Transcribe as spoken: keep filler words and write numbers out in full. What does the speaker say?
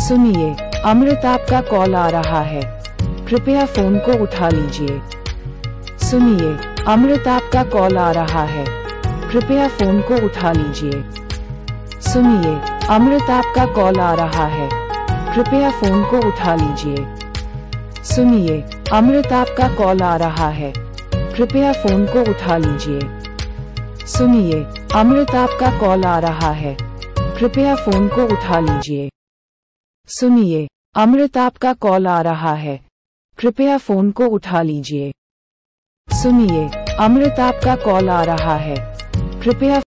सुनिए, अमृत आपका कॉल आ रहा है, कृपया फोन को उठा लीजिए। सुनिए, अमृत आपका कॉल आ रहा है, कृपया फोन को उठा लीजिए। सुनिए, अमृत आपका कॉल आ रहा है, कृपया फोन को उठा लीजिए। सुनिए, अमृत आपका कॉल आ रहा है, कृपया फोन को उठा लीजिए। सुनिए, अमृत आपका कॉल आ रहा है, कृपया फोन को उठा लीजिए। सुनिए, अमृत आपका कॉल आ रहा है, कृपया फोन को उठा लीजिए। सुनिए, अमृत आपका कॉल आ रहा है, कृपया